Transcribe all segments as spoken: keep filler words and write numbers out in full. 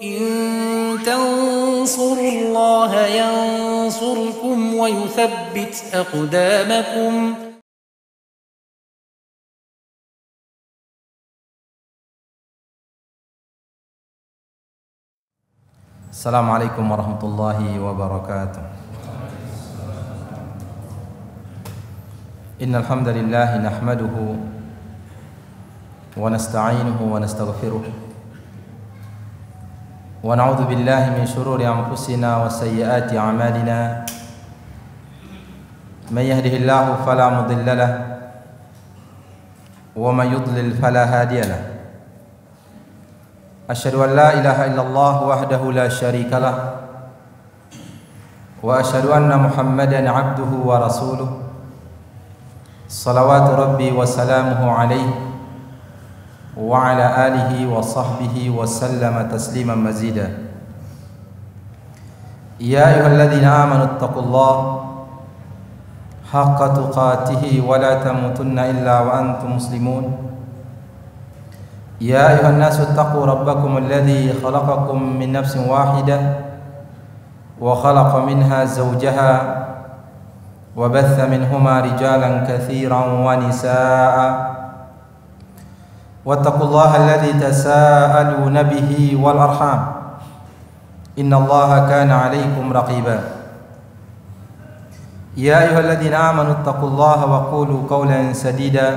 إن تنصروا الله ينصركم ويثبت أقدامكم. السلام عليكم ورحمة الله وبركاته. إن الحمد لله نحمده ونستعينه ونستغفره ونعوذ بالله من شرور أنفسنا وسيئات أعمالنا. من يهده الله فلا مضل له ومن يضلل فلا هادي له. أشهد أن لا إله إلا الله وحده لا شريك له وأشهد أن محمدا عبده ورسوله صلوات ربي وسلامه عليه وعلى آله وصحبه وسلم تسليما مزيدا. يا أيها الذين آمنوا اتقوا الله حق تقاته ولا تموتن إلا وأنتم مسلمون. يا أيها الناس اتقوا ربكم الذي خلقكم من نفس واحدة وخلق منها زوجها وبث منهما رجالا كثيرا ونساء واتقوا الله الذي تساءلون به والأرحام إن الله كان عليكم رقيبا. يا أيها الذين آمنوا اتقوا الله وقولوا قولا سديدا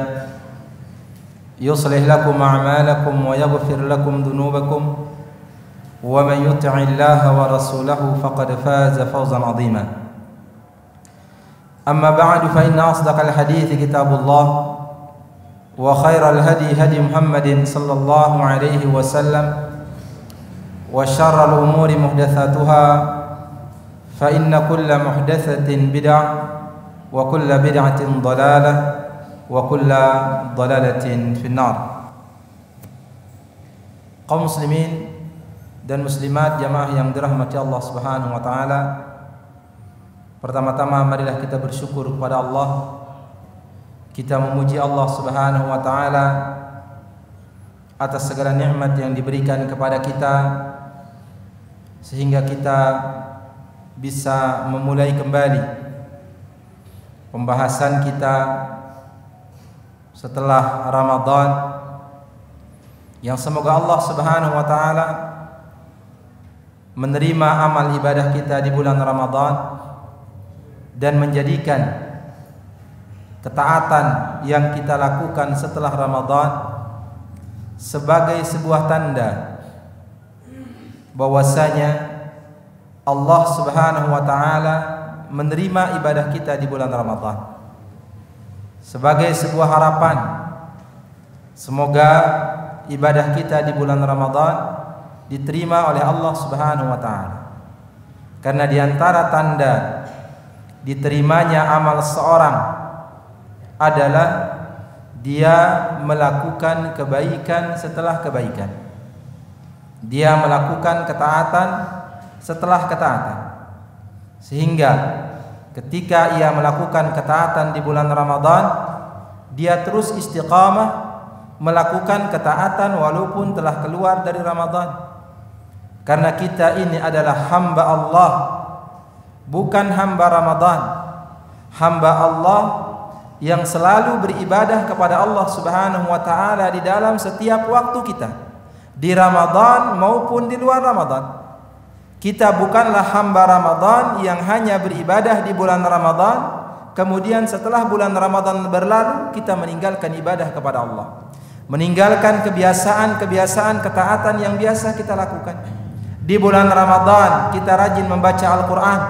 يصلح لكم أعمالكم ويغفر لكم ذنوبكم ومن يطع الله ورسوله فقد فاز فوزا عظيما. أما بعد فإن أصدق الحديث كتاب الله وخير الهدي هدي محمد صلى الله عليه وسلم وشر الأمور محدثاتها فإن كل محدثة بدعة وكل بدعة ضلالة وكل ضلالة في النار. Kaum muslimin dan muslimat jamaah yang dirahmati Allah Subhanahu wa taala, pertama-tama marilah kita bersyukur kepada Allah. Kita memuji Allah Subhanahu wa taala atas segala nikmat yang diberikan kepada kita sehingga kita bisa memulai kembali pembahasan kita setelah Ramadan, yang semoga Allah Subhanahu wa taala menerima amal ibadah kita di bulan Ramadan dan menjadikan ketaatan yang kita lakukan setelah Ramadan sebagai sebuah tanda bahwasanya Allah Subhanahu wa taala menerima ibadah kita di bulan Ramadan. Sebagai sebuah harapan, semoga ibadah kita di bulan Ramadan diterima oleh Allah Subhanahu wa taala. Karena di antara tanda diterimanya amal seorang adalah dia melakukan kebaikan setelah kebaikan. Dia melakukan ketaatan setelah ketaatan. Sehingga ketika ia melakukan ketaatan di bulan Ramadan, dia terus istiqamah melakukan ketaatan walaupun telah keluar dari Ramadan. Karena kita ini adalah hamba Allah, bukan hamba Ramadan. Hamba Allah yang selalu beribadah kepada Allah Subhanahu wa taala di dalam setiap waktu kita, di Ramadan maupun di luar Ramadan. Kita bukanlah hamba Ramadan yang hanya beribadah di bulan Ramadan, kemudian setelah bulan Ramadan berlalu kita meninggalkan ibadah kepada Allah, meninggalkan kebiasaan-kebiasaan ketaatan yang biasa kita lakukan. Di bulan Ramadan kita rajin membaca Al-Quran.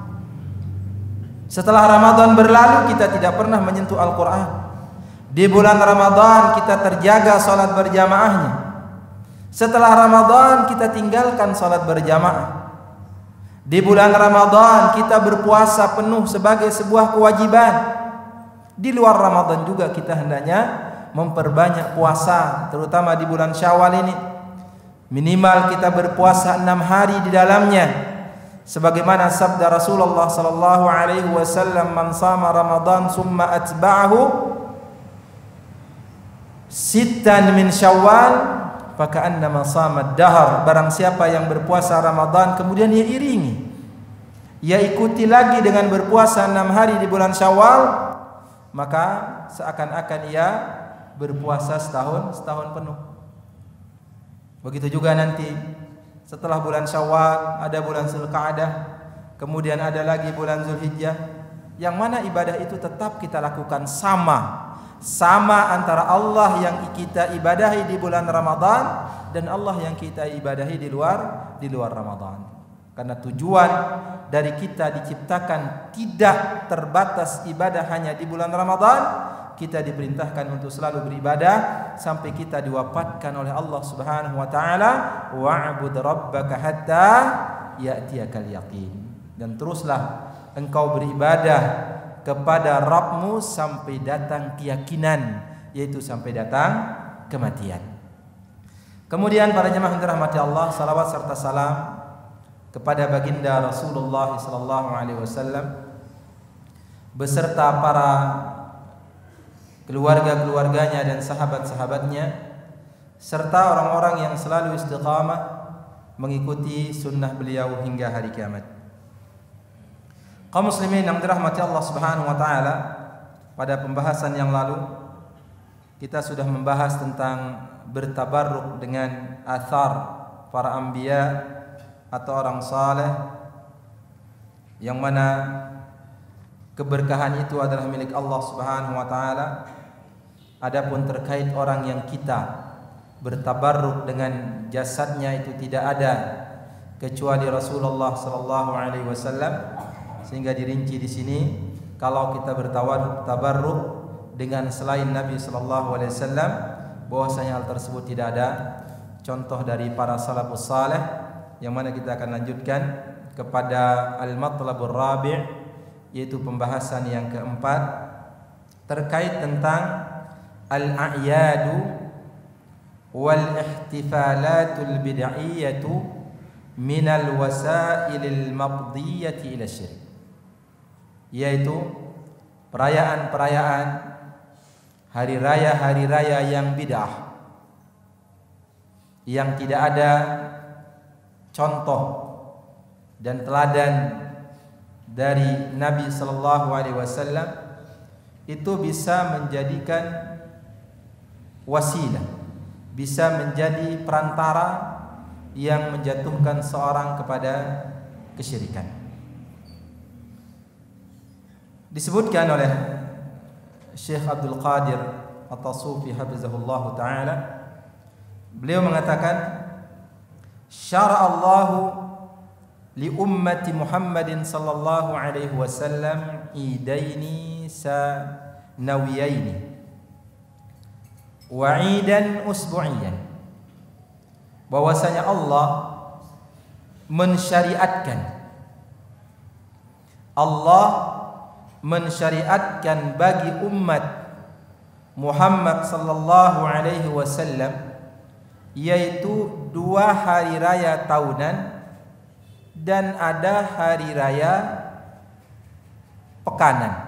Setelah Ramadan berlalu kita tidak pernah menyentuh Al-Quran. Di bulan Ramadan kita terjaga salat berjamaahnya. Setelah Ramadan kita tinggalkan salat berjamaah. Di bulan Ramadan kita berpuasa penuh sebagai sebuah kewajiban. Di luar Ramadan juga kita hendaknya memperbanyak puasa, terutama di bulan Syawal ini. Minimal kita berpuasa enam hari di dalamnya. Sebagaimana sabda Rasulullah sallallahu alaihi wasallam, "Man shama Ramadan summa atba'ahu sittan min Syawal faka'annama samad dahar. Barang siapa yang berpuasa Ramadan kemudian dia iringi, ia ikuti lagi dengan berpuasa enam hari di bulan Syawal, maka seakan-akan ia berpuasa setahun setahun penuh. Begitu juga nanti setelah bulan Syawal ada bulan Zulqa'dah, kemudian ada lagi bulan Zulhijjah, yang mana ibadah itu tetap kita lakukan sama. Sama antara Allah yang kita ibadahi di bulan Ramadan dan Allah yang kita ibadahi di luar di luar Ramadan. Karena tujuan dari kita diciptakan tidak terbatas ibadah hanya di bulan Ramadan. Kita diperintahkan untuk selalu beribadah sampai kita diwafatkan oleh Allah Subhanahu wa taala, wa'bud rabbaka hatta ya'tiyakal yaqin. Dan teruslah engkau beribadah kepada Rabbmu sampai datang keyakinan, yaitu sampai datang kematian. Kemudian para jemaah yang dirahmati Allah, salawat serta salam kepada baginda Rasulullah sallallahu alaihi wasallam beserta para keluarga-keluarganya dan sahabat-sahabatnya serta orang-orang yang selalu istiqamah mengikuti sunnah beliau hingga hari kiamat. Kaum muslimin yang dirahmati Allah Subhanahu wa taala, pada pembahasan yang lalu kita sudah membahas tentang bertabarruk dengan athar para anbiya atau orang saleh, yang mana keberkahan itu adalah milik Allah Subhanahu wa taala. Adapun terkait orang yang kita bertabarruk dengan jasadnya itu tidak ada kecuali Rasulullah sallallahu alaihi wasallam, sehingga dirinci di sini kalau kita bertabarruk dengan selain Nabi sallallahu alaihi wasallam, bahwasanya hal tersebut tidak ada contoh dari para salafus saleh, yang mana kita akan lanjutkan kepada al-matlabur rabi', yaitu pembahasan yang keempat terkait tentang al-a'yadu wal ihtifalatul bid'iyyatu minal wasailil mabdiyati ila syirik, yaitu perayaan-perayaan hari raya-hari raya yang bid'ah, yang tidak ada contoh dan teladan dari Nabi sallallahu alaihi wasallam, itu bisa menjadikan wasilah, bisa menjadi perantara yang menjatuhkan seorang kepada kesyirikan. Disebutkan oleh Syekh Abdul Qadir At-Tasufi hafizahullah taala, beliau mengatakan, syara'allahu li ummati Muhammadin sallallahu alaihi wasallam idaini sanawiyaini wa idan usbu'iyan, bahwasanya Allah mensyariatkan Allah mensyariatkan bagi umat Muhammad sallallahu alaihi wasallam yaitu dua hari raya tahunan dan ada hari raya pekanan.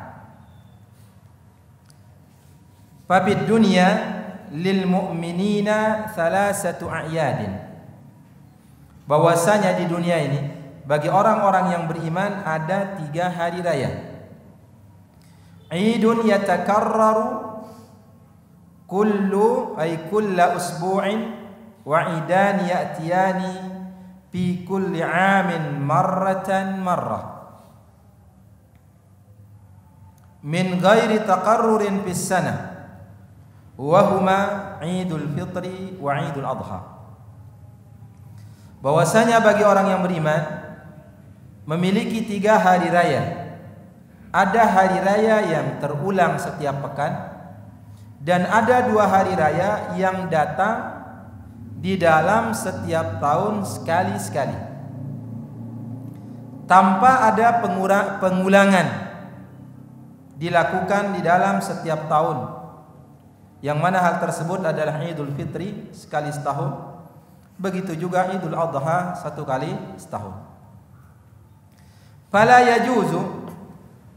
Fabid dunya lil mu'minina thalathatu a'yadin, bahwasanya di dunia ini bagi orang-orang yang beriman ada tiga hari raya. Idun yatakarraru kullu ay kulla usbu'in wa idan ya'tiyani fi kulli 'amin marratan marrah min ghairi taqarrurin fis sanah wa huma 'Idul Fitri wa 'Idul Adha. Bahwasanya bagi orang yang beriman memiliki tiga hari raya. Ada hari raya yang terulang setiap pekan dan ada dua hari raya yang datang di dalam setiap tahun sekali-sekali, tanpa ada pengulangan dilakukan di dalam setiap tahun, yang mana hal tersebut adalah Idul Fitri sekali setahun, begitu juga Idul Adha satu kali setahun. Fala yajuzu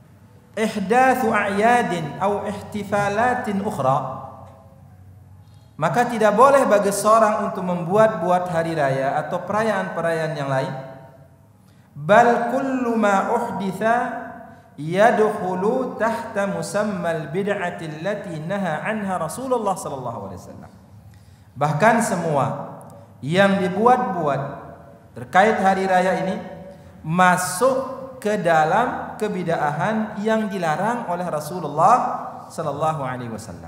ihdatsu a'yadin aw ihtifalatin ukhra Maka tidak boleh bagi seorang untuk membuat-buat hari raya atau perayaan-perayaan yang lain. Bal kullu ma uhditha yadkhulu tahta musammal bid'ati allati naha anha Rasulullah sallallahu alaihi wasallam. Bahkan semua yang dibuat-buat terkait hari raya ini masuk ke dalam kebid'ahan yang dilarang oleh Rasulullah sallallahu alaihi wasallam.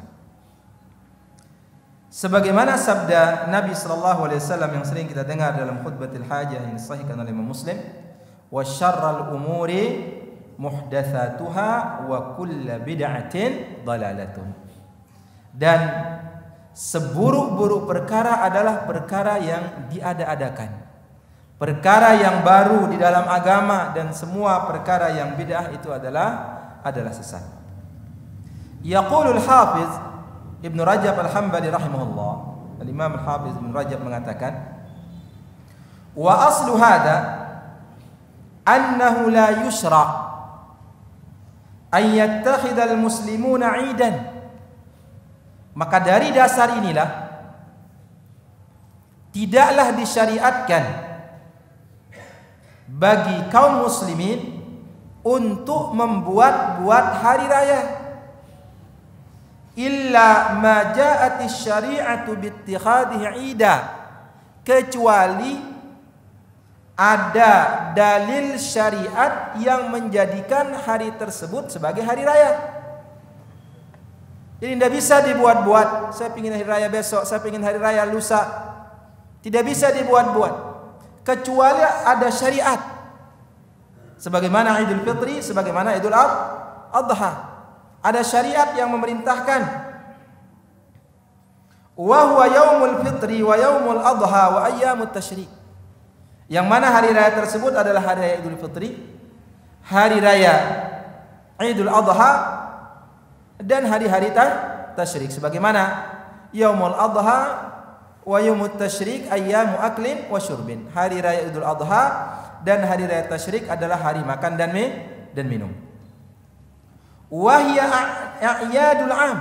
Sebagaimana sabda Nabi sallallahu alaihi wasallam yang sering kita dengar dalam khutbatul hajah yang disahihkan oleh Imam Muslim, wa syarrul umuri muhdatsatuha wa kullu bid'atin dhalalatun. Dan seburuk-buruk perkara adalah perkara yang diada-adakan, perkara yang baru di dalam agama, dan semua perkara yang bid'ah itu adalah adalah sesat. Yaqulul Hafiz Ibn Rajab Al-Hambali rahimahullah, Al-Imam Al-Hafiz Ibn Rajab mengatakan, wa aslu hada annahu la yushra' an yattakhidha al-muslimuna 'idan. Maka dari dasar inilah tidaklah disyariatkan bagi kaum muslimin untuk membuat-buat hari raya, illa ma ja'atis syari'atu bittikhadhihi 'ida, kecuali ada dalil syariat yang menjadikan hari tersebut sebagai hari raya. Jadi tidak bisa dibuat-buat. Saya ingin hari raya besok, saya ingin hari raya lusa. Tidak bisa dibuat-buat kecuali ada syariat. Sebagaimana Idul Fitri, sebagaimana Idul Adha, ada syariat yang memerintahkan. Wa huwa yaumul fitri wa yaumul adha wa ayyamut tasyrik. Yang mana hari raya tersebut adalah hari raya Idul Fitri, hari raya Idul Adha, dan hari-hari tasyrik. Sebagaimana yaumul adha wa yaumut tasyrik ayyamu aklin wa syurbin. Hari raya Idul Adha dan hari raya tasyrik adalah hari makan dan dan minum. Wa hiya a'yadul 'am.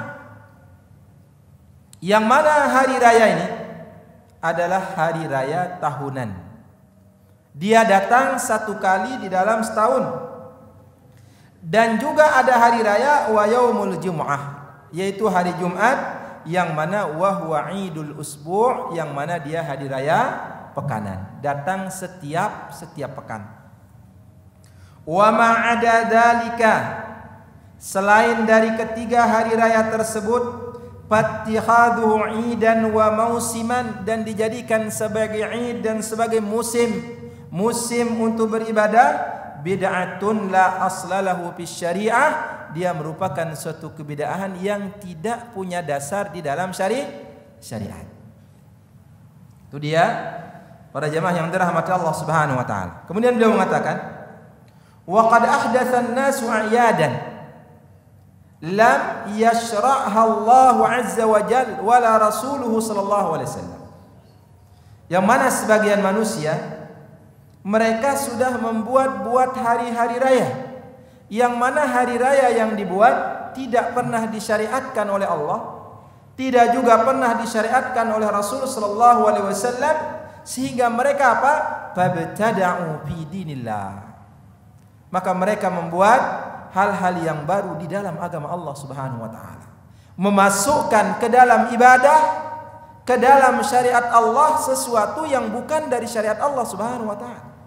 Yang mana hari raya ini adalah hari raya tahunan. Dia datang satu kali di dalam setahun. Dan juga ada hari raya wa yaumul jum'ah, yaitu hari Jumat, yang mana wa huwa idul usbu', yang mana dia hari raya pekanan, datang setiap setiap pekan. Wa ma 'ada dzalika, selain dari ketiga hari raya tersebut, fattihadhu 'idan wa mausiman, dan dijadikan sebagai 'id dan sebagai musim musim untuk beribadah, bid'atun la aslalahu fis syariah, dia merupakan suatu kebid'ahan yang tidak punya dasar di dalam syari syariat. Itu dia para jemaah yang dirahmati Allah Subhanahu wa taala. Kemudian beliau mengatakan, wa qad ahdatsa an-nasu a'yadan lam yashra'ha Allah azza wa jalla wala rasuluhu sallallahu alaihi wasallam. Yang mana sebagian manusia mereka sudah membuat-buat hari-hari raya, yang mana hari raya yang dibuat tidak pernah disyariatkan oleh Allah, tidak juga pernah disyariatkan oleh Rasul sallallahu alaihi wasallam, sehingga mereka apa? Fabtada'u fi dinillah. Maka mereka membuat hal-hal yang baru di dalam agama Allah Subhanahu wa taala, memasukkan ke dalam ibadah, ke dalam syariat Allah sesuatu yang bukan dari syariat Allah Subhanahu wa taala.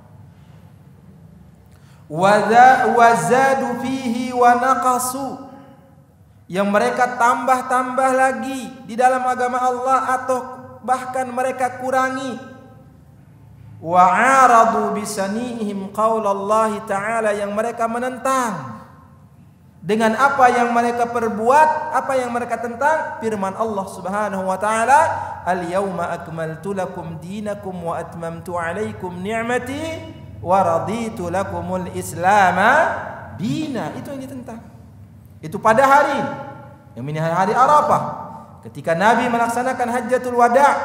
Wazadu fihi wa naqasu, yang mereka tambah-tambah lagi di dalam agama Allah atau bahkan mereka kurangi. Wa aradu bisanihim qaulallahi ta'ala, yang mereka menentang dengan apa yang mereka perbuat, apa yang mereka tentang firman Allah Subhanahu wa taala, al-yauma akmaltu lakum dinakum wa atmamtu 'alaikum ni'mati wa raditu lakumul islama dina. Itu yang ditentang. Itu pada hari yang ini hari Arafah, ketika Nabi melaksanakan hajjatul wada'.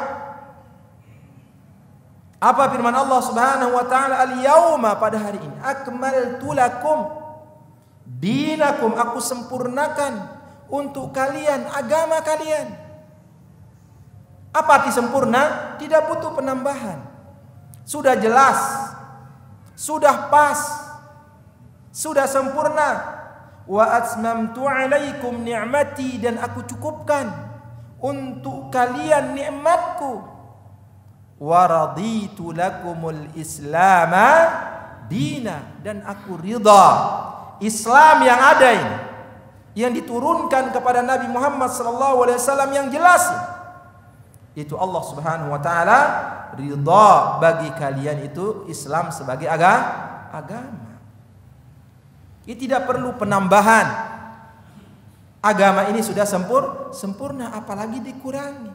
Apa firman Allah Subhanahu wa taala? Al-yauma, pada hari ini, akmaltu lakum dinakum, aku sempurnakan untuk kalian agama kalian. Apa arti sempurna? Tidak butuh penambahan. Sudah jelas, sudah pas, sudah sempurna. Wa atmamtu alaikum ni'mati, dan aku cukupkan untuk kalian nikmatku. Wa raditu lakumul islama dina, dan aku ridha Islam yang ada ini, yang diturunkan kepada Nabi Muhammad sallallahu alaihi wasallam yang jelas. Itu Allah Subhanahu wa taala ridha bagi kalian itu Islam sebagai aga, agama. Ini tidak perlu penambahan. Agama ini sudah sempur, sempurna, apalagi dikurangi.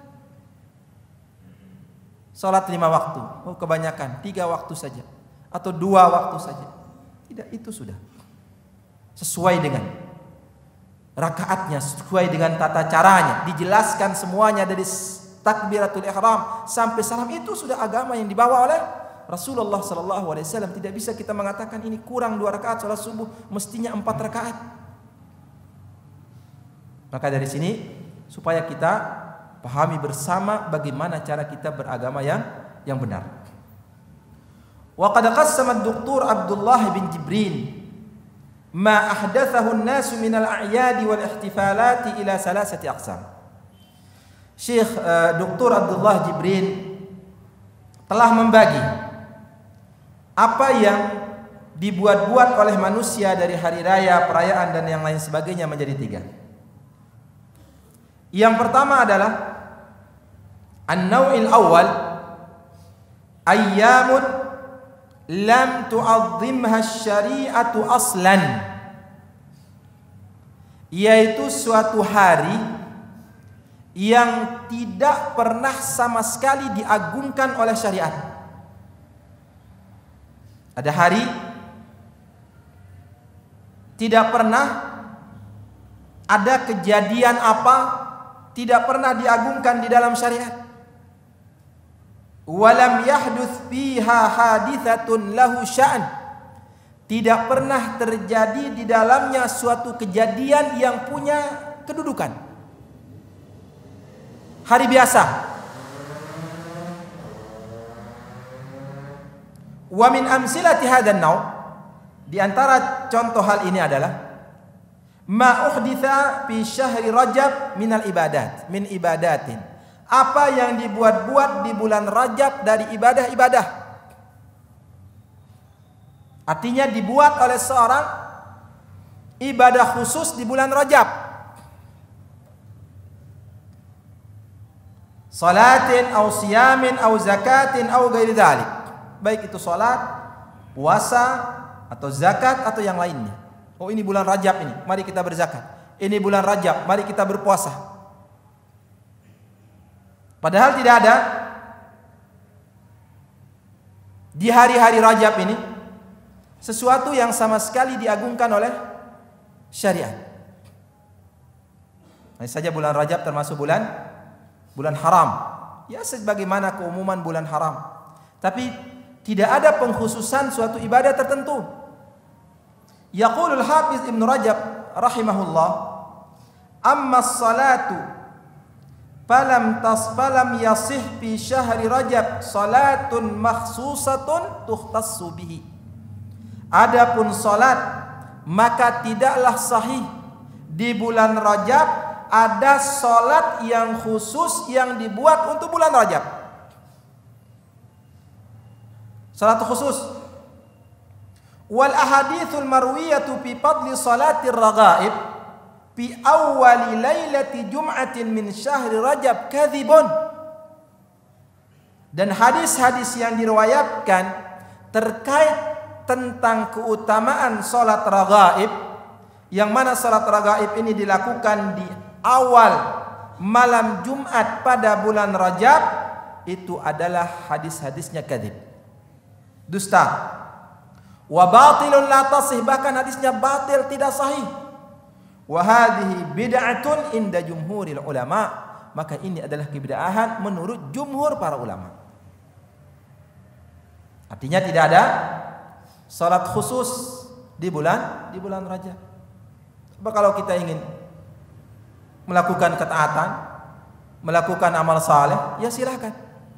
Salat lima waktu, oh kebanyakan tiga waktu saja atau dua waktu saja. Tidak, itu sudah sesuai dengan rakaatnya, sesuai dengan tata caranya, dijelaskan semuanya dari takbiratul ihram sampai salam. Itu sudah agama yang dibawa oleh Rasulullah sallallahu alaihi wasallam. Tidak bisa kita mengatakan ini kurang dua rakaat salat subuh, mestinya empat rakaat. Maka dari sini supaya kita pahami bersama bagaimana cara kita beragama yang yang benar. Wa qad qassama ad-doktor Abdullah bin Jibrin ma ahdathahu an-nas min al-a'yad wal ihtifalat ila salasati aqsam. Syekh uh, Doktor Abdullah Jibrin telah membagi apa yang dibuat-buat oleh manusia dari hari raya, perayaan dan yang lain sebagainya menjadi tiga. Yang pertama adalah an-naw'il awal ayyamun lam tu'azzimha asy-syari'atu aslan, yaitu suatu hari yang tidak pernah sama sekali diagungkan oleh syariat. Ada hari tidak pernah ada kejadian apa, tidak pernah diagungkan di dalam syariat. Walam yahduts fiha haditsatun lahu sya'n, tidak pernah terjadi di dalamnya suatu kejadian yang punya kedudukan. Hari biasa. Wa min amsilati hadzal naw', di antara contoh hal ini adalah ma uhditha fi syahri Rajab minal ibadat, min ibadatin, apa yang dibuat-buat di bulan Rajab dari ibadah-ibadah. Artinya dibuat oleh seorang ibadah khusus di bulan Rajab. Salatin au siyamin au zakatin au ghairi dzalik. Baik itu salat, puasa atau zakat atau yang lainnya. Oh, ini bulan Rajab ini, mari kita berzakat. Ini bulan Rajab, mari kita berpuasa. Padahal tidak ada di hari-hari Rajab ini sesuatu yang sama sekali diagungkan oleh syariat. Nah, saja bulan Rajab termasuk bulan bulan haram. Ya, sebagaimana keumuman bulan haram. Tapi tidak ada pengkhususan suatu ibadah tertentu. Yaqulul Hafiz Ibnu Rajab rahimahullah, amma as-salatu falam tasfalam yasih fi syahri Rajab salatun makhsusatun tukhtassu bihi. Adapun salat maka tidaklah sahih di bulan Rajab ada salat yang khusus yang dibuat untuk bulan Rajab. Salat khusus. Wal ahadithul marwiyatu fi fadli salatir raghaib fi awwali lailati jum'atin min syahri Rajab kadzibun. Dan hadis-hadis yang diriwayatkan terkait tentang keutamaan salat raghaib, yang mana salat raghaib ini dilakukan di awal malam Jumat pada bulan Rajab, itu adalah hadis-hadisnya kadzib, dusta. Wa batilun la tasih, bahkan hadisnya batil, tidak sahih. Wa hadhihi bid'atun inda jumhuril ulama, maka ini adalah kebid'ahan menurut jumhur para ulama. Artinya tidak ada salat khusus di bulan di bulan Rajab. Sebab kalau kita ingin melakukan ketaatan, melakukan amal saleh, ya silakan.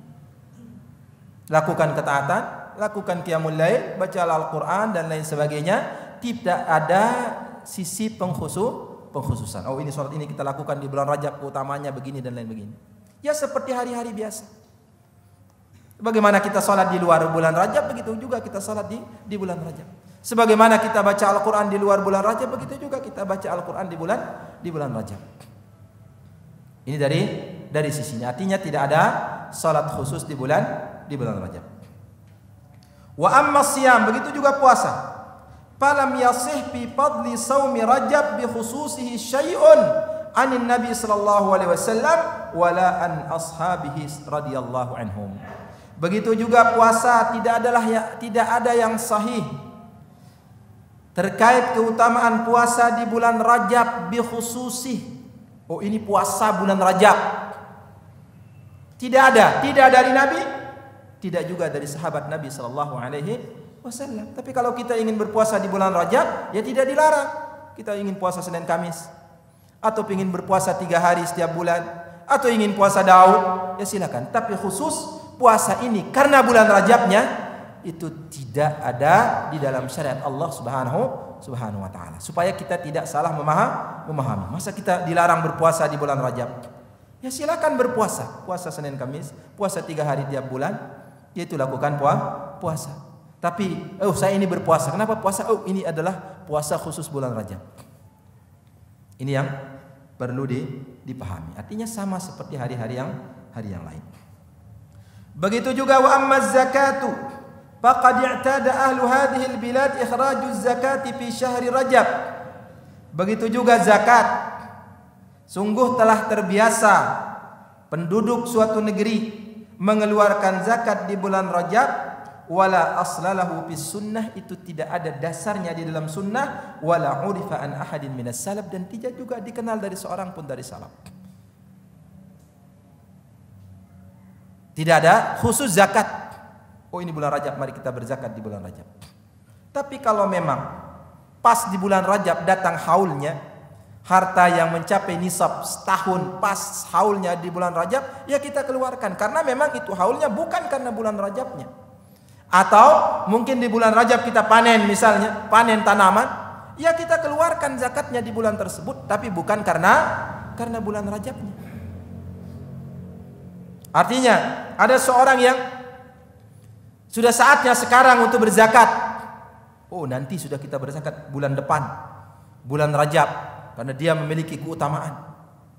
Lakukan ketaatan, lakukan qiyamul lail, baca Al-Qur'an dan lain sebagainya. Tidak ada sisi pengkhusus, pengkhususan. Oh, ini salat ini kita lakukan di bulan Rajab, utamanya begini dan lain begini. Ya seperti hari-hari biasa. Bagaimana kita salat di luar bulan Rajab, begitu juga kita salat di di bulan Rajab. Sebagaimana kita baca Al-Qur'an di luar bulan Rajab, begitu juga kita baca Al-Qur'an di bulan di bulan Rajab. Ini dari dari sisinya. Artinya tidak ada salat khusus di bulan di bulan Rajab. Wa amma siyam, begitu juga puasa. Falam yasih fi fadli shaumi Rajab bi khususihi syai'un anin Nabi sallallahu alaihi wasallam wala an ashabihi radhiyallahu anhum. Begitu juga puasa, tidak adalah ya, tidak ada yang sahih terkait keutamaan puasa di bulan Rajab bi khususi. Oh, ini puasa bulan Rajab. Tidak ada, tidak dari Nabi, tidak juga dari sahabat Nabi sallallahu alaihi wasallam. Tapi kalau kita ingin berpuasa di bulan Rajab, ya tidak dilarang. Kita ingin puasa Senin Kamis, atau ingin berpuasa tiga hari setiap bulan, atau ingin puasa Daud, ya silakan. Tapi khusus puasa ini karena bulan Rajabnya itu tidak ada di dalam syariat Allah Subhanahu Subhanahu wa taala. Supaya kita tidak salah memahami. Masa kita dilarang berpuasa di bulan Rajab? Ya silakan berpuasa. Puasa Senin Kamis, puasa tiga hari tiap bulan, yaitu lakukan puasa. Tapi, oh saya ini berpuasa. Kenapa puasa? Oh ini adalah puasa khusus bulan Rajab. Ini yang perlu di, dipahami. Artinya sama seperti hari-hari yang hari yang lain. Begitu juga wa amma zakatu faqad i'tada ahlu hadhihi albilad ikhraju zakati fi syahri Rajab. Begitu juga zakat. Sungguh telah terbiasa penduduk suatu negeri mengeluarkan zakat di bulan Rajab. Wala aslalahu bis sunnah, itu tidak ada dasarnya di dalam sunnah. Wala urifa an ahadin minas salaf, dan tidak juga dikenal dari seorang pun dari salaf. Tidak ada khusus zakat. Oh ini bulan Rajab, mari kita berzakat di bulan Rajab. Tapi kalau memang pas di bulan Rajab datang haulnya, harta yang mencapai nisab setahun pas haulnya di bulan Rajab, ya kita keluarkan. Karena memang itu haulnya bukan karena bulan Rajabnya. Atau mungkin di bulan Rajab kita panen, misalnya panen tanaman, ya kita keluarkan zakatnya di bulan tersebut, tapi bukan karena karena bulan Rajabnya. Artinya ada seorang yang sudah saatnya sekarang untuk berzakat. Oh nanti sudah kita berzakat bulan depan, bulan Rajab, karena dia memiliki keutamaan.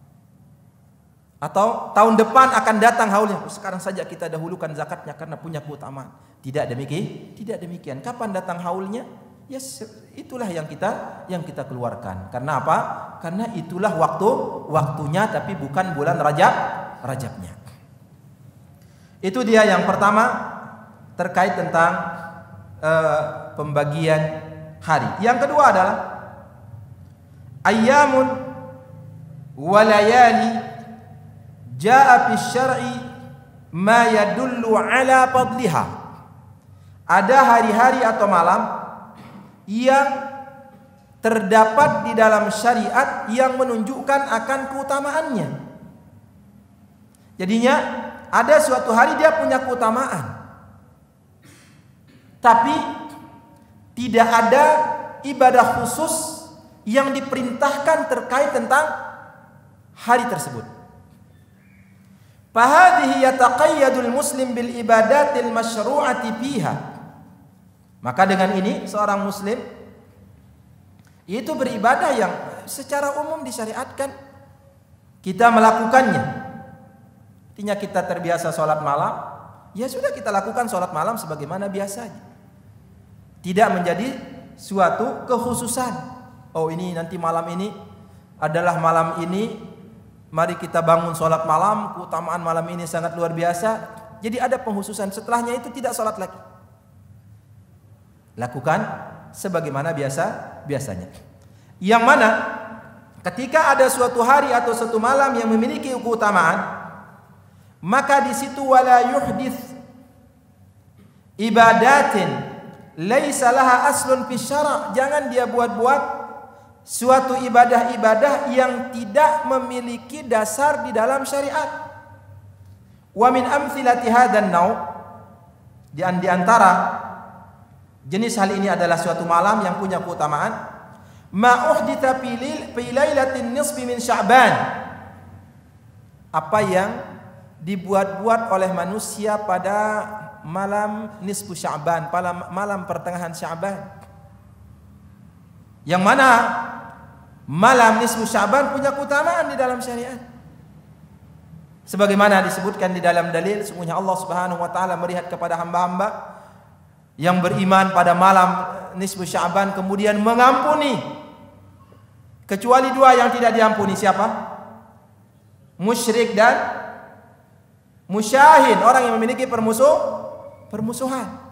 Atau tahun depan akan datang haulnya. Oh, sekarang saja kita dahulukan zakatnya karena punya keutamaan. Tidak demikian, tidak demikian. Kapan datang haulnya? Ya itulah yang kita yang kita keluarkan. Karena apa? Karena itulah waktu waktunya, tapi bukan bulan Rajab Rajabnya. Itu dia yang pertama terkait tentang uh, pembagian hari. Yang kedua adalah ayyamun walayali jaa fi syar'i ma yadullu ala fadliha. Ada hari-hari atau malam yang terdapat di dalam syariat yang menunjukkan akan keutamaannya. Jadinya ada suatu hari dia punya keutamaan, tapi tidak ada ibadah khusus yang diperintahkan terkait tentang hari tersebut. Fahadhihi yataqayyadul muslim bil ibadatil masyru'ati fiha. Maka dengan ini seorang muslim itu beribadah yang secara umum disyariatkan kita melakukannya. Artinya kita terbiasa sholat malam, ya sudah kita lakukan sholat malam sebagaimana biasanya. Tidak menjadi suatu kekhususan. Oh ini nanti malam ini adalah malam ini, mari kita bangun sholat malam, keutamaan malam ini sangat luar biasa. Jadi ada pengkhususan, setelahnya itu tidak sholat lagi. Lakukan sebagaimana biasa biasanya. Yang mana ketika ada suatu hari atau suatu malam yang memiliki keutamaan, maka di situ wala yuhdits ibadatin laisa laha aslun fi syara', jangan dia buat-buat suatu ibadah-ibadah yang tidak memiliki dasar di dalam syariat. Wa min amthilati hadzal nau', di antara jenis hal ini adalah suatu malam yang punya keutamaan, ma uhditha fi lailatin nisfi min Sya'ban, apa yang dibuat-buat oleh manusia pada malam nisfu Sya'ban, pada malam pertengahan Sya'ban. Yang mana malam nisfu Sya'ban punya keutamaan di dalam syariat. Sebagaimana disebutkan di dalam dalil, sesungguhnya Allah Subhanahu wa taala melihat kepada hamba-hamba yang beriman pada malam nisfu Sya'ban kemudian mengampuni, kecuali dua yang tidak diampuni. Siapa? Musyrik dan musyahin, orang yang memiliki permusuh permusuhan.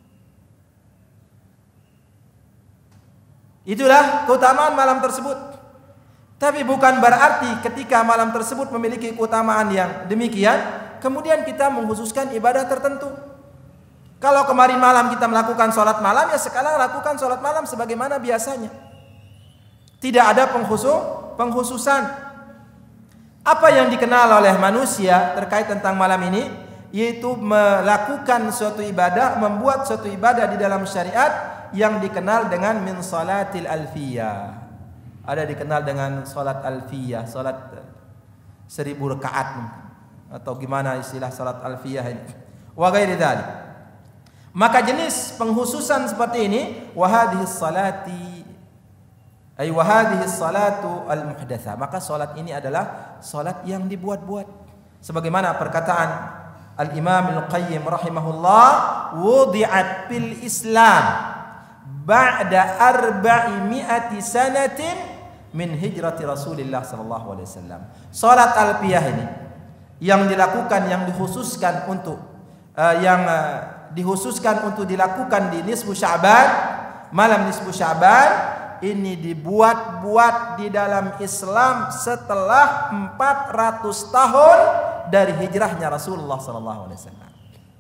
Itulah keutamaan malam tersebut. Tapi bukan berarti ketika malam tersebut memiliki keutamaan yang demikian, kemudian kita mengkhususkan ibadah tertentu. Kalau kemarin malam kita melakukan sholat malam, ya sekarang lakukan sholat malam sebagaimana biasanya. Tidak ada pengkhusus, pengkhususan. Apa yang dikenal oleh manusia terkait tentang malam ini, yaitu melakukan suatu ibadah, membuat suatu ibadah di dalam syariat yang dikenal dengan min salatil alfiyah. Ada dikenal dengan salat alfiyah, salat seribu rakaat, atau gimana istilah salat alfiyah ini. Wa ghairi dzalik. Maka jenis penghususan seperti ini, wa hadhihi salati ay wa hadhihi salatu al muhdatsah. Maka salat ini adalah salat yang dibuat-buat. Sebagaimana perkataan Al-Imam Al-Qayyim rahimahullah, wudi'at fil Islam ba'da arba'imi'ati sanatin min hijrati Rasulillah sallallahu alaihi wasallam. Salat alfiyah ini yang dilakukan, yang dikhususkan untuk uh, yang uh, dikhususkan untuk dilakukan di nisfu Sya'ban, malam nisfu Sya'ban, ini dibuat-buat di dalam Islam setelah empat ratus tahun dari hijrahnya Rasulullah sallallahu alaihi wasallam.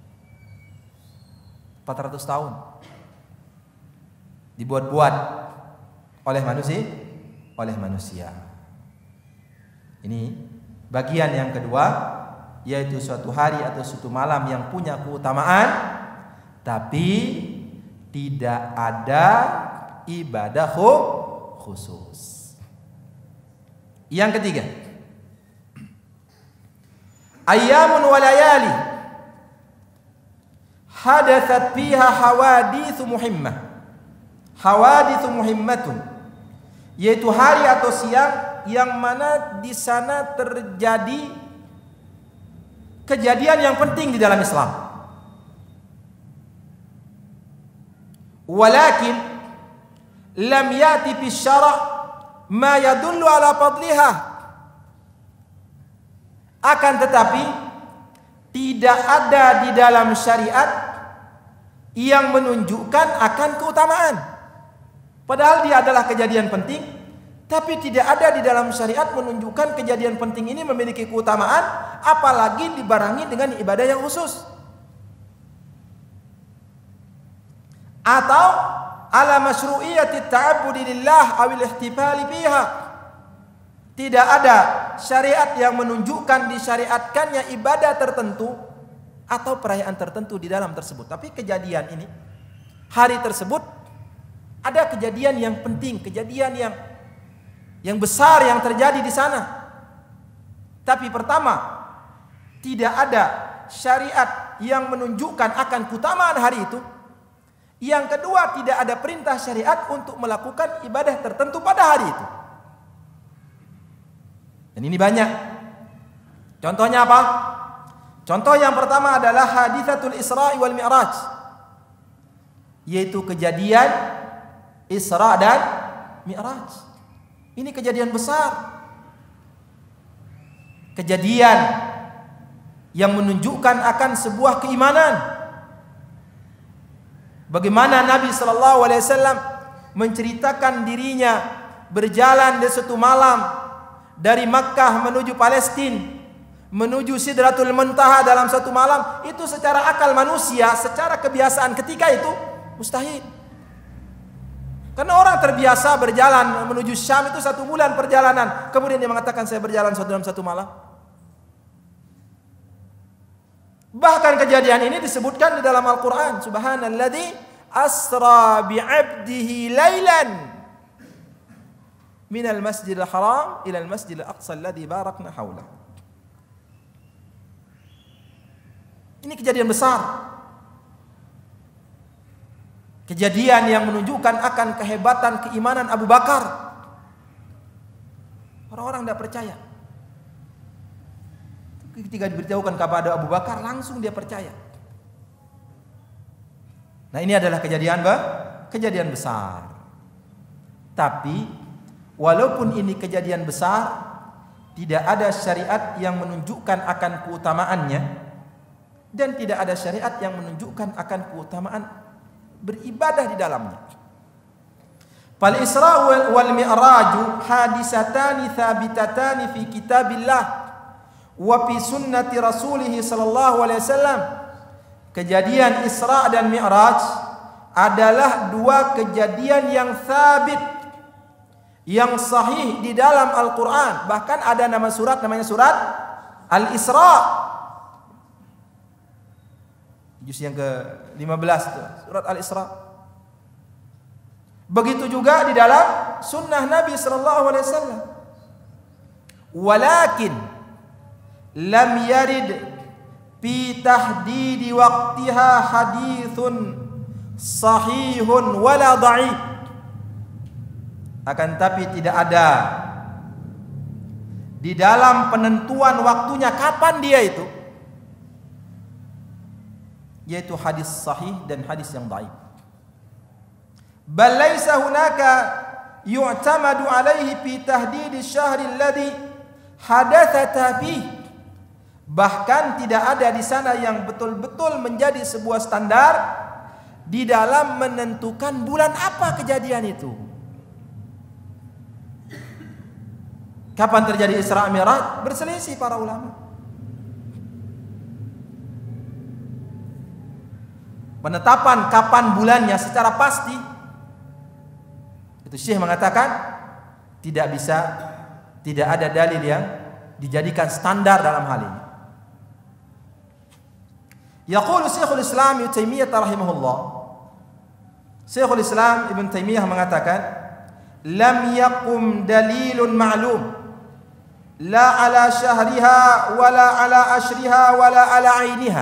empat ratus tahun dibuat-buat oleh manusia, oleh manusia. Ini bagian yang kedua, yaitu suatu hari atau suatu malam yang punya keutamaan, tapi tidak ada ibadah khusus. Yang ketiga, ayyamun wa layali hadathat fiha hawadithu muhimmah. Hawadithu muhimmatun, yaitu hari atau siang yang mana di sana terjadi kejadian yang penting di dalam Islam. Walakin lam yati fi syara' ma yadullu ala fadliha. Akan tetapi tidak ada di dalam syariat yang menunjukkan akan keutamaan. Padahal dia adalah kejadian penting, tapi tidak ada di dalam syariat menunjukkan kejadian penting ini memiliki keutamaan, apalagi dibarengi dengan ibadah yang khusus. Atau ala masyru'iyyati ta'abbudi lillah awil ihtifali biha. Tidak ada syariat yang menunjukkan disyariatkannya ibadah tertentu atau perayaan tertentu di dalam tersebut. Tapi kejadian ini, hari tersebut, ada kejadian yang penting, kejadian yang yang besar yang terjadi di sana. Tapi pertama, tidak ada syariat yang menunjukkan akan keutamaan hari itu. Yang kedua, tidak ada perintah syariat untuk melakukan ibadah tertentu pada hari itu. Dan ini banyak. Contohnya apa? Contoh yang pertama adalah hadithatul Isra wal Mi'raj, yaitu kejadian Isra dan Mi'raj. Ini kejadian besar. Kejadian yang menunjukkan akan sebuah keimanan. Bagaimana Nabi sallallahu alaihi wasallam menceritakan dirinya berjalan di suatu malam dari Makkah menuju Palestina, menuju Sidratul Muntaha dalam satu malam. Itu secara akal manusia, secara kebiasaan ketika itu mustahil. Karena orang terbiasa berjalan menuju Syam itu satu bulan perjalanan. Kemudian dia mengatakan saya berjalan satu dalam satu malam. Bahkan kejadian ini disebutkan di dalam Al-Quran. Subhanalladzi asra bi'abdihi laylan minal masjidil haram ilal masjidil aqsa alladzi barakna hawlah. Ini kejadian besar. Kejadian yang menunjukkan akan kehebatan keimanan Abu Bakar. Orang-orang tidak percaya. Ketika diberitahukan kepada Abu Bakar, langsung dia percaya. Nah, ini adalah kejadian bah, kejadian besar. Tapi walaupun ini kejadian besar, tidak ada syariat yang menunjukkan akan keutamaannya, dan tidak ada syariat yang menunjukkan akan keutamaan beribadah di dalamnya. Fal Isra wal Mi'raj hadisatani thabitatani fi kitabillah wa fi sunnati rasulih sallallahu alaihi wasallam. Kejadian Isra dan Mi'raj adalah dua kejadian yang sabit, yang sahih di dalam Al-Quran. Bahkan ada nama surat, namanya surat Al-Isra. Juz yang ke lima belas itu, surat Al-Isra. Begitu juga di dalam sunnah Nabi sallallahu alaihi wasallam. Walakin lam yarid fi tahdidi waqtiha hadithun sahihun wala dha'if. Akan tapi tidak ada di dalam penentuan waktunya kapan dia itu, yaitu hadis sahih dan hadis yang dhaif. Bal laisa hunaka yu'tamadu alaihi fi tahdid asy-syahr alladhi hadatha fi. Bahkan tidak ada di sana yang betul-betul menjadi sebuah standar di dalam menentukan bulan apa kejadian itu. Kapan terjadi Isra Mi'raj? Berselisih para ulama. Penetapan kapan bulannya secara pasti, itu Syekh mengatakan tidak bisa, tidak ada dalil yang dijadikan standar dalam hal ini. Yaqulu Syekhul Islam Ibnu Taimiyah rahimahullah. Syekhul Islam Ibnu Taimiyah mengatakan, lam yaqum dalilun ma'lum la ala syahriha wala ala ashriha wala ala ainiha.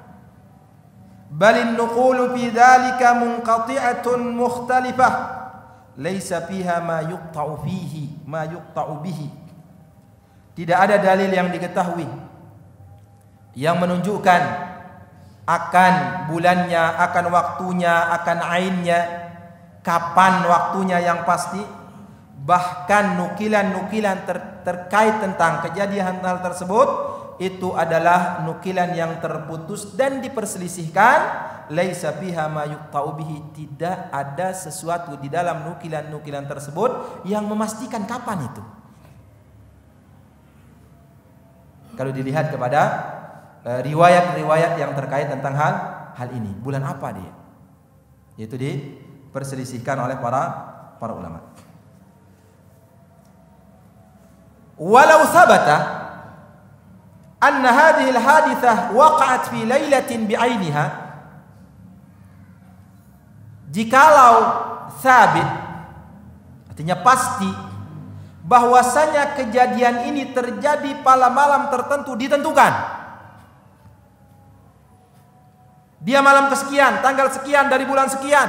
Bal an-nuqul fi dhalika munqati'atun mukhtalifah laysa fiha ma yuqta'u fihi ma yuqta'u bihi. Tidak ada dalil yang diketahui yang menunjukkan akan bulannya, akan waktunya, akan ainnya, kapan waktunya yang pasti. Bahkan nukilan-nukilan ter terkait tentang kejadian hal tersebut itu adalah nukilan yang terputus dan diperselisihkan. Laisa fiha ma yuqta'u bihi. Tidak ada sesuatu di dalam nukilan-nukilan tersebut yang memastikan kapan itu. Kalau dilihat kepada riwayat-riwayat yang terkait tentang hal hal ini, bulan apa dia, yaitu diperselisihkan oleh para para ulama. Walau thabata anna hadhihi al-hadithah waqa'at fi lailatin bi'ainiha, jikalau sabit artinya pasti bahwasanya kejadian ini terjadi pada malam tertentu ditentukan, dia malam kesekian, tanggal sekian dari bulan sekian.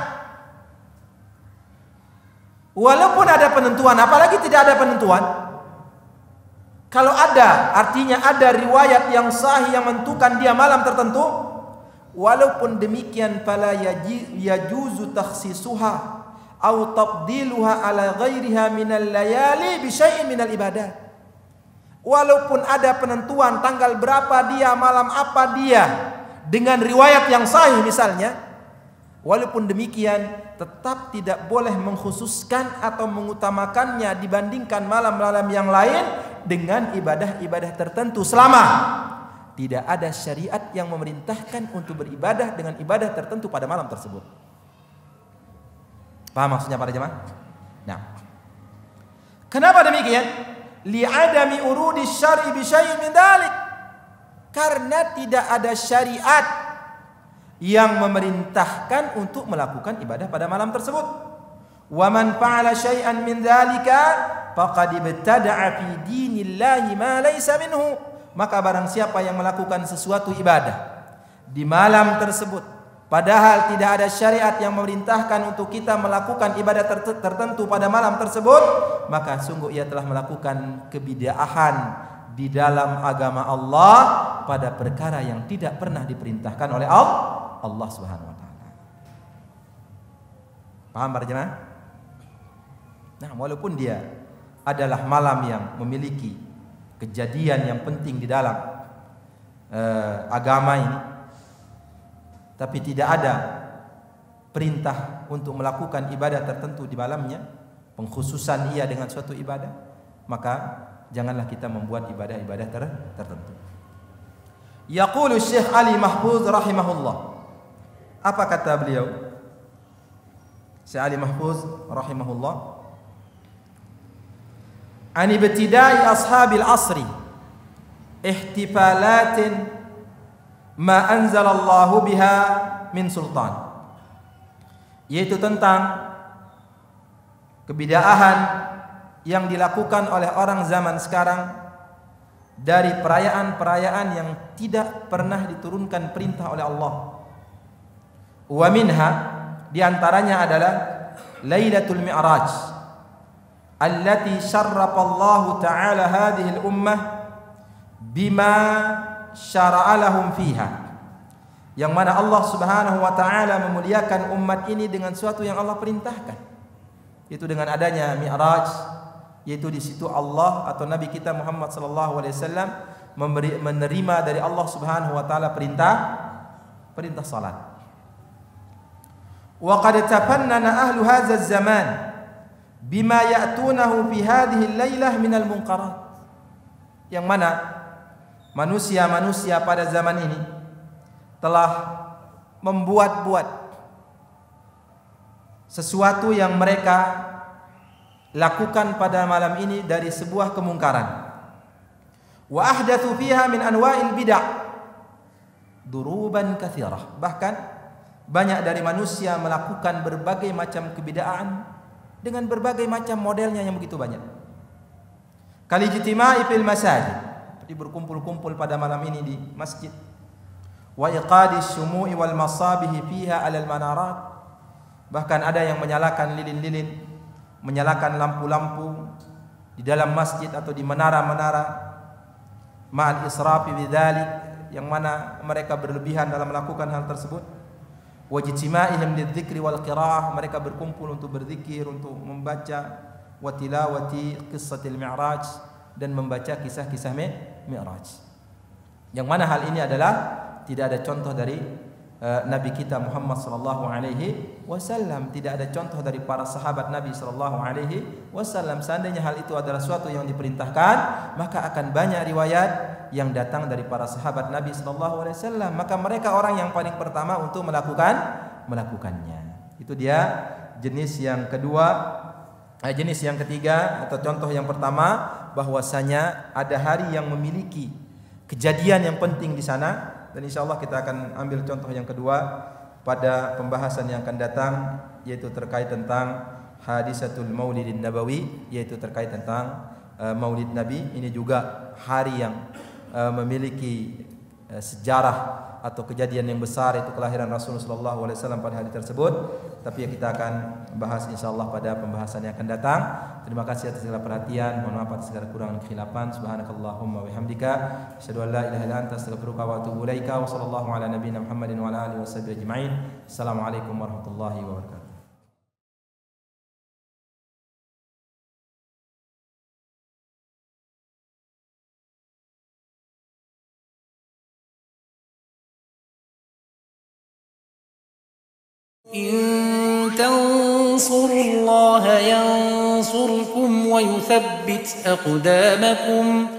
Walaupun ada penentuan, apalagi tidak ada penentuan. Kalau ada, artinya ada riwayat yang sahih yang menentukan dia malam tertentu. Walaupun demikian, fala yajuzu takhsisuha au tabdiluha ala ghairiha minal layali bi syai'in minal ibadah. Walaupun ada penentuan tanggal berapa dia, malam apa dia, dengan riwayat yang sahih misalnya, walaupun demikian tetap tidak boleh mengkhususkan atau mengutamakannya dibandingkan malam-malam yang lain dengan ibadah-ibadah tertentu, selama tidak ada syariat yang memerintahkan untuk beribadah dengan ibadah tertentu pada malam tersebut. Paham maksudnya para jemaah? Nah, kenapa demikian? Li'adami urudi syar'i bi syai'in min dzalik. Karena tidak ada syariat yang memerintahkan untuk melakukan ibadah pada malam tersebut. Wa man fa'ala syai'an min dzalika faqad ibtada'a fi dinillahi ma laysa minhu. Maka barang siapa yang melakukan sesuatu ibadah di malam tersebut padahal tidak ada syariat yang memerintahkan untuk kita melakukan ibadah tertentu pada malam tersebut, maka sungguh ia telah melakukan kebid'ahan di dalam agama Allah pada perkara yang tidak pernah diperintahkan oleh Allah, Allah Subhanahu wa taala. Paham para jemaah? Nah, walaupun dia adalah malam yang memiliki kejadian yang penting di dalam uh, agama ini, tapi tidak ada perintah untuk melakukan ibadah tertentu di malamnya, pengkhususan ia dengan suatu ibadah, maka janganlah kita membuat ibadah-ibadah ter tertentu. Yaqulu Syekh Ali Mahfuz rahimahullah. Apa kata beliau? Syekh Ali Mahfuz rahimahullah, an ibtida'i ashabil asri ihtifalatin ma anzalallahu biha min sultan, yaitu tentang kebid'ahan yang dilakukan oleh orang zaman sekarang dari perayaan-perayaan yang tidak pernah diturunkan perintah oleh Allah. Wa minha, diantaranya adalah Lailatul Mi'raj allati syarrafa Allah ta'ala hadhihi al-ummah bima syara'a lahum fiha, yang mana Allah Subhanahu wa taala memuliakan umat ini dengan suatu yang Allah perintahkan, yaitu dengan adanya Mi'raj, yaitu di situ Allah atau Nabi kita Muhammad sallallahu alaihi wasallam memberi menerima dari Allah Subhanahu wa taala perintah perintah salat. Wa qad tafannana ahlu hadzal zaman bima ya'tunahu fi hadhihi al-lailah min al-munkarat, yang mana manusia-manusia pada zaman ini telah membuat-buat sesuatu yang mereka lakukan pada malam ini dari sebuah kemungkaran. Wa ahdatsu fiha min anwa'il bid'ah duruban katsirah. Bahkan banyak dari manusia melakukan berbagai macam kebid'ahan dengan berbagai macam modelnya yang begitu banyak. Kal ijtima'i fil masajid, seperti berkumpul-kumpul pada malam ini di masjid. Wa iqadi syumu'i wal masabihi fiha 'alal manarat. Bahkan ada yang menyalakan lilin-lilin, menyalakan lampu-lampu di dalam masjid atau di menara-menara, ma'al israfi bidzalik, yang mana mereka berlebihan dalam melakukan hal tersebut. Wa ijtima'ihim lidzikri wal qiraah, mereka berkumpul untuk berzikir, untuk membaca, wa tilawati qissatil mi'raj, dan membaca kisah-kisah Mi'raj, yang mana hal ini adalah tidak ada contoh dari uh, Nabi kita Muhammad sallallahu alaihi wasallam, tidak ada contoh dari para sahabat Nabi sallallahu alaihi wasallam. Seandainya hal itu adalah suatu yang diperintahkan, maka akan banyak riwayat yang datang dari para sahabat Nabi sallallahu alaihi wasallam, maka mereka orang yang paling pertama untuk melakukan melakukannya. Itu dia jenis yang kedua. Jenis yang ketiga atau contoh yang pertama, bahwasanya ada hari yang memiliki kejadian yang penting di sana, dan insyaallah kita akan ambil contoh yang kedua pada pembahasan yang akan datang, yaitu terkait tentang hadisatul Maulidin Nabawi, yaitu terkait tentang uh, Maulid Nabi. Ini juga hari yang uh, memiliki uh, sejarah atau kejadian yang besar, itu kelahiran Rasulullah sallallahu alaihi wasallam pada hari tersebut. Tapi kita akan bahas insyaallah pada pembahasan yang akan datang. Terima kasih atas segala perhatian. Mohon maaf atas segala kekurangan dan khilafan. Subhanakallahumma wa bihamdika asyhadu an la ilaha illa anta astaghfiruka wa atubu ilaika. Wa sallallahu ala nabiyyina Muhammadin wa ala alihi washabbihi ajma'in. Assalamualaikum warahmatullahi wabarakatuh. إن تنصروا الله ينصركم ويثبت أقدامكم